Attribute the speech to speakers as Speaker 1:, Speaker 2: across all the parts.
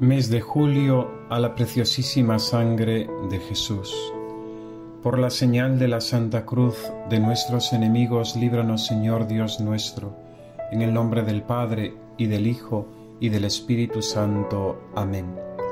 Speaker 1: Mes de julio a la preciosísima sangre de Jesús. Por la señal de la Santa Cruz de nuestros enemigos, líbranos, Señor Dios nuestro, en el nombre del Padre, y del Hijo, y del Espíritu Santo. Amén.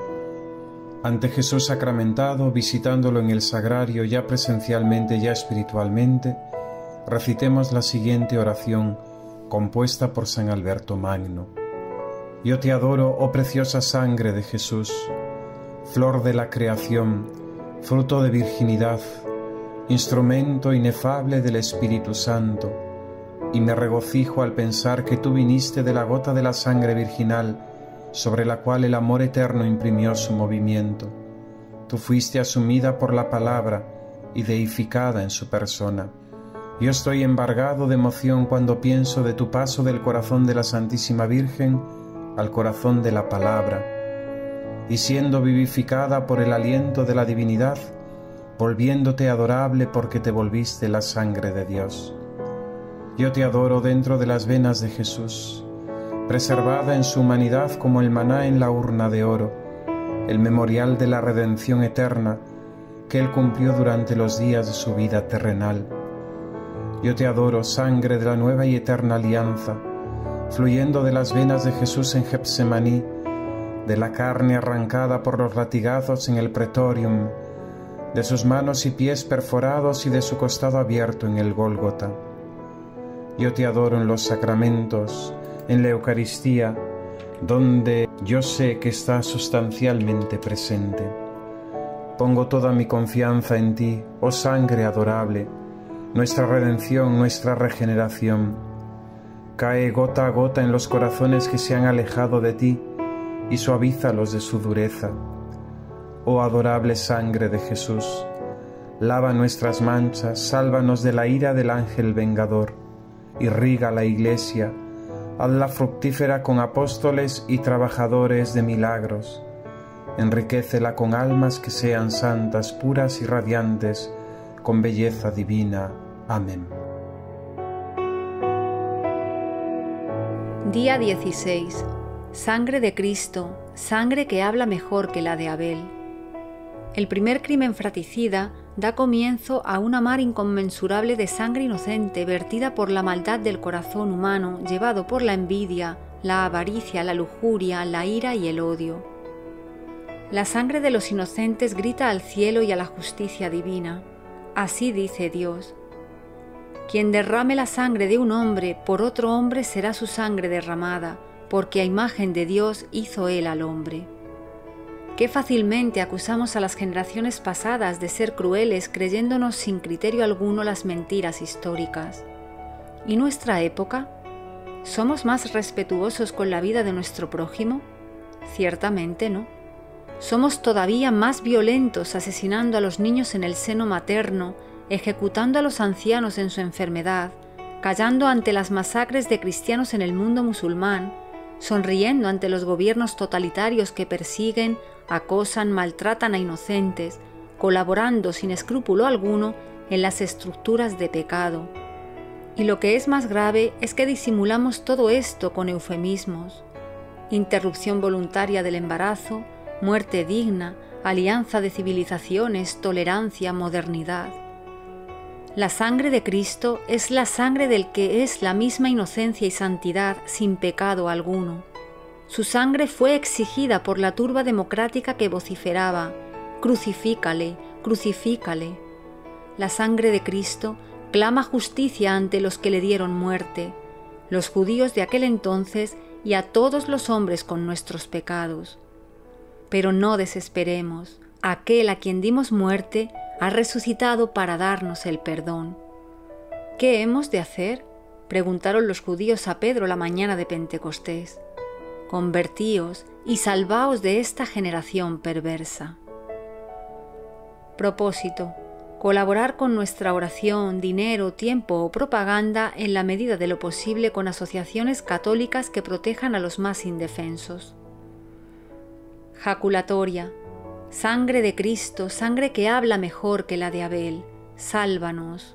Speaker 1: Ante Jesús sacramentado, visitándolo en el sagrario, ya presencialmente, ya espiritualmente, recitemos la siguiente oración, compuesta por San Alberto Magno. Yo te adoro, oh preciosa sangre de Jesús, flor de la creación, fruto de virginidad, instrumento inefable del Espíritu Santo, y me regocijo al pensar que tú viniste de la gota de la sangre virginal, sobre la cual el amor eterno imprimió su movimiento. Tú fuiste asumida por la palabra y deificada en su persona. Yo estoy embargado de emoción cuando pienso de tu paso del corazón de la Santísima Virgen al corazón de la palabra, y siendo vivificada por el aliento de la divinidad, volviéndote adorable porque te volviste la sangre de Dios. Yo te adoro dentro de las venas de Jesús, preservada en su humanidad como el maná en la urna de oro, el memorial de la redención eterna que Él cumplió durante los días de su vida terrenal. Yo te adoro, sangre de la nueva y eterna alianza, fluyendo de las venas de Jesús en Getsemaní, de la carne arrancada por los latigazos en el pretorium, de sus manos y pies perforados y de su costado abierto en el Gólgota. Yo te adoro en los sacramentos, en la Eucaristía, donde yo sé que estás sustancialmente presente. Pongo toda mi confianza en ti, oh sangre adorable, nuestra redención, nuestra regeneración. Cae gota a gota en los corazones que se han alejado de ti y suavízalos de su dureza. Oh adorable sangre de Jesús, lava nuestras manchas, sálvanos de la ira del ángel vengador, irriga la Iglesia, hazla fructífera con apóstoles y trabajadores de milagros, enriquécela con almas que sean santas, puras y radiantes, con belleza divina. Amén.
Speaker 2: Día 16. Sangre de Cristo, sangre que habla mejor que la de Abel. El primer crimen fratricida da comienzo a una mar inconmensurable de sangre inocente vertida por la maldad del corazón humano, llevado por la envidia, la avaricia, la lujuria, la ira y el odio. La sangre de los inocentes grita al cielo y a la justicia divina. Así dice Dios: quien derrame la sangre de un hombre, por otro hombre será su sangre derramada, porque a imagen de Dios hizo Él al hombre. Qué fácilmente acusamos a las generaciones pasadas de ser crueles, creyéndonos sin criterio alguno las mentiras históricas. ¿Y nuestra época? ¿Somos más respetuosos con la vida de nuestro prójimo? Ciertamente no. Somos todavía más violentos, asesinando a los niños en el seno materno, ejecutando a los ancianos en su enfermedad, callando ante las masacres de cristianos en el mundo musulmán, sonriendo ante los gobiernos totalitarios que persiguen, acosan, maltratan a inocentes, colaborando sin escrúpulo alguno en las estructuras de pecado. Y lo que es más grave es que disimulamos todo esto con eufemismos: interrupción voluntaria del embarazo, muerte digna, alianza de civilizaciones, tolerancia, modernidad. La sangre de Cristo es la sangre del que es la misma inocencia y santidad sin pecado alguno. Su sangre fue exigida por la turba democrática que vociferaba: «Crucifícale, crucifícale». La sangre de Cristo clama justicia ante los que le dieron muerte, los judíos de aquel entonces y a todos los hombres con nuestros pecados. Pero no desesperemos, aquel a quien dimos muerte ha resucitado para darnos el perdón. ¿Qué hemos de hacer?, preguntaron los judíos a Pedro la mañana de Pentecostés. Convertíos y salvaos de esta generación perversa. Propósito: colaborar con nuestra oración, dinero, tiempo o propaganda en la medida de lo posible con asociaciones católicas que protejan a los más indefensos. Jaculatoria: sangre de Cristo, sangre que habla mejor que la de Abel, sálvanos.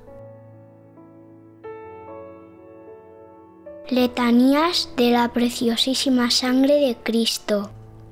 Speaker 3: Letanías de la preciosísima sangre de Cristo.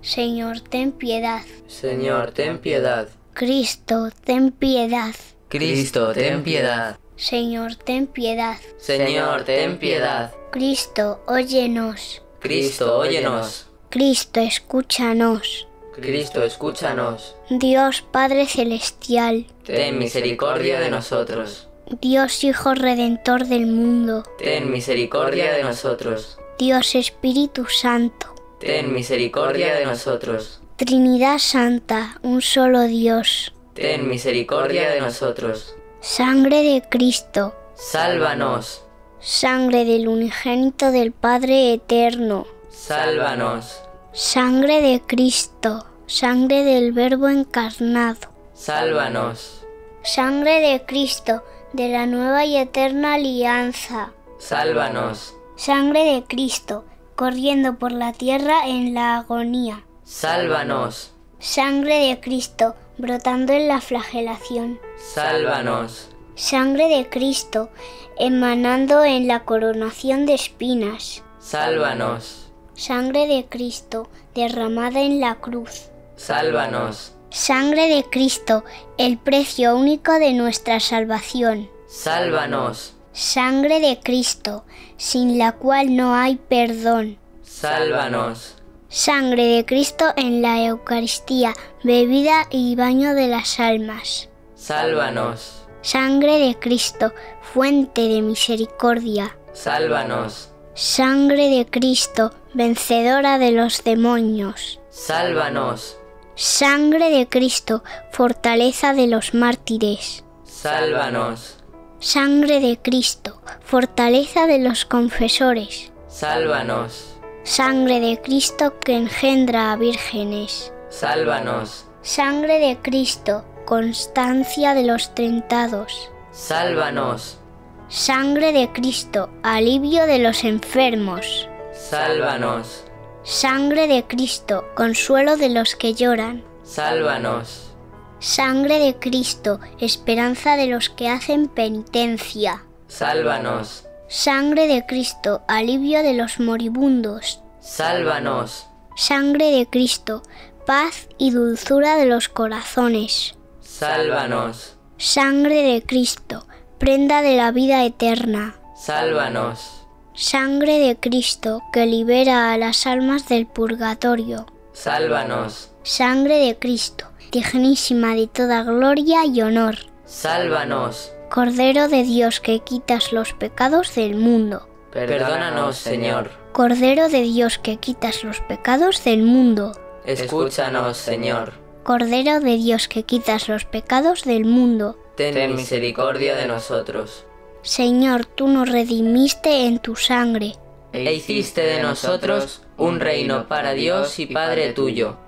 Speaker 3: Señor, ten piedad.
Speaker 4: Señor, ten piedad.
Speaker 3: Cristo, ten piedad.
Speaker 4: Cristo, ten piedad.
Speaker 3: Señor, ten piedad.
Speaker 4: Señor, ten piedad.
Speaker 3: Cristo, óyenos.
Speaker 4: Cristo, óyenos.
Speaker 3: Cristo, escúchanos.
Speaker 4: Cristo, escúchanos.
Speaker 3: Dios Padre Celestial,
Speaker 4: Ten misericordia de nosotros.
Speaker 3: Dios Hijo Redentor del mundo,
Speaker 4: Ten misericordia de nosotros.
Speaker 3: Dios Espíritu Santo,
Speaker 4: Ten misericordia de nosotros.
Speaker 3: Trinidad Santa, un solo Dios.
Speaker 4: Ten misericordia de nosotros.
Speaker 3: Sangre de Cristo,
Speaker 4: Sálvanos.
Speaker 3: sangre del unigénito del Padre Eterno.
Speaker 4: Sálvanos.
Speaker 3: Sangre de Cristo, sangre del Verbo encarnado.
Speaker 4: Sálvanos.
Speaker 3: Sangre de Cristo, de la nueva y eterna alianza.
Speaker 4: Sálvanos.
Speaker 3: Sangre de Cristo, corriendo por la tierra en la agonía.
Speaker 4: Sálvanos.
Speaker 3: Sangre de Cristo, brotando en la flagelación.
Speaker 4: Sálvanos.
Speaker 3: Sangre de Cristo, emanando en la coronación de espinas.
Speaker 4: Sálvanos.
Speaker 3: Sangre de Cristo, derramada en la cruz.
Speaker 4: Sálvanos.
Speaker 3: Sangre de Cristo, el precio único de nuestra salvación.
Speaker 4: Sálvanos.
Speaker 3: Sangre de Cristo, sin la cual no hay perdón.
Speaker 4: Sálvanos.
Speaker 3: Sangre de Cristo en la Eucaristía, bebida y baño de las almas.
Speaker 4: Sálvanos.
Speaker 3: Sangre de Cristo, fuente de misericordia.
Speaker 4: Sálvanos.
Speaker 3: Sangre de Cristo, vencedora de los demonios.
Speaker 4: Sálvanos.
Speaker 3: Sangre de Cristo, fortaleza de los mártires.
Speaker 4: Sálvanos.
Speaker 3: Sangre de Cristo, fortaleza de los confesores.
Speaker 4: Sálvanos.
Speaker 3: Sangre de Cristo que engendra a vírgenes.
Speaker 4: Sálvanos.
Speaker 3: Sangre de Cristo, constancia de los tentados.
Speaker 4: Sálvanos.
Speaker 3: Sangre de Cristo, alivio de los enfermos.
Speaker 4: Sálvanos.
Speaker 3: Sangre de Cristo, consuelo de los que lloran.
Speaker 4: Sálvanos.
Speaker 3: Sangre de Cristo, esperanza de los que hacen penitencia.
Speaker 4: Sálvanos.
Speaker 3: Sangre de Cristo, alivio de los moribundos.
Speaker 4: Sálvanos.
Speaker 3: Sangre de Cristo, paz y dulzura de los corazones.
Speaker 4: Sálvanos.
Speaker 3: Sangre de Cristo, prenda de la vida eterna.
Speaker 4: Sálvanos.
Speaker 3: Sangre de Cristo que libera a las almas del purgatorio.
Speaker 4: Sálvanos.
Speaker 3: Sangre de Cristo, dignísima de toda gloria y honor.
Speaker 4: Sálvanos.
Speaker 3: Cordero de Dios que quitas los pecados del mundo.
Speaker 4: Perdónanos, Señor.
Speaker 3: Cordero de Dios que quitas los pecados del mundo.
Speaker 4: Escúchanos, Señor.
Speaker 3: Cordero de Dios que quitas los pecados del mundo.
Speaker 4: Ten misericordia de nosotros.
Speaker 3: Señor, tú nos redimiste en tu sangre.
Speaker 4: E hiciste de nosotros un reino para Dios y Padre tuyo.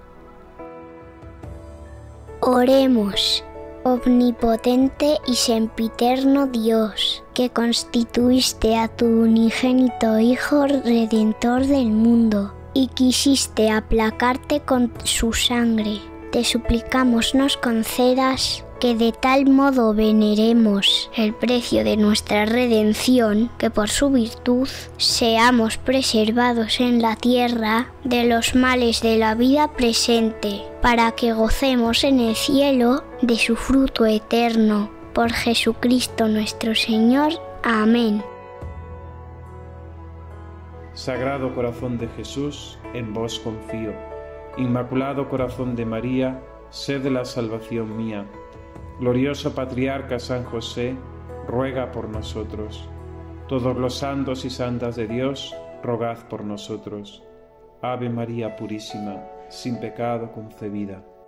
Speaker 3: Oremos. Omnipotente y sempiterno Dios, que constituiste a tu unigénito Hijo Redentor del mundo y quisiste aplacarte con su sangre, te suplicamos nos concedas que de tal modo veneremos el precio de nuestra redención, que por su virtud seamos preservados en la tierra de los males de la vida presente, para que gocemos en el cielo de su fruto eterno. Por Jesucristo nuestro Señor. Amén.
Speaker 1: Sagrado Corazón de Jesús, en vos confío. Inmaculado Corazón de María, sed de la salvación mía. Glorioso Patriarca San José, ruega por nosotros. Todos los santos y santas de Dios, rogad por nosotros. Ave María Purísima, sin pecado concebida.